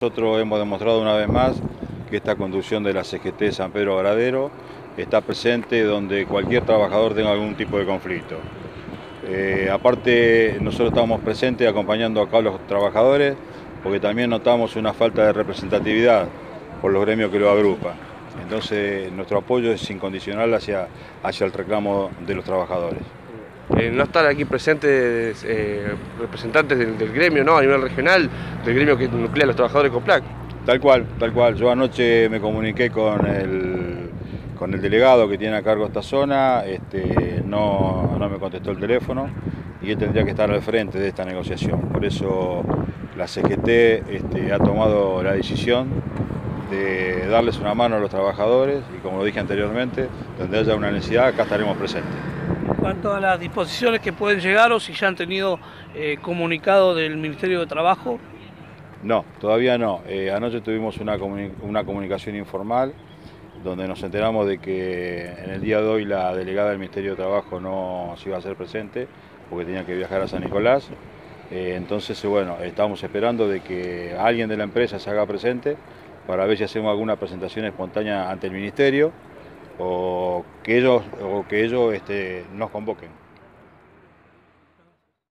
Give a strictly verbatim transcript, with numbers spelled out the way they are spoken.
Nosotros hemos demostrado una vez más que esta conducción de la C G T San Pedro Varadero está presente donde cualquier trabajador tenga algún tipo de conflicto. Eh, aparte, nosotros estamos presentes acompañando acá a los trabajadores porque también notamos una falta de representatividad por los gremios que lo agrupan. Entonces, nuestro apoyo es incondicional hacia, hacia el reclamo de los trabajadores. Eh, no están aquí presentes eh, representantes del, del gremio, ¿no? A nivel regional, del gremio que nuclea a los trabajadores de COPLAC. Tal cual, tal cual. Yo anoche me comuniqué con el, con el delegado que tiene a cargo esta zona, este, no, no me contestó el teléfono y él tendría que estar al frente de esta negociación. Por eso la C G T este, ha tomado la decisión de darles una mano a los trabajadores y, como lo dije anteriormente, donde haya una necesidad, acá estaremos presentes. En cuanto a las disposiciones que pueden llegar o si ya han tenido eh, comunicado del Ministerio de Trabajo. No, todavía no. Eh, anoche tuvimos una, comuni una comunicación informal donde nos enteramos de que en el día de hoy la delegada del Ministerio de Trabajo no se iba a hacer presente porque tenía que viajar a San Nicolás. Eh, entonces, bueno, estamos esperando de que alguien de la empresa se haga presente para ver si hacemos alguna presentación espontánea ante el Ministerio o que ellos, o que ellos este, nos convoquen.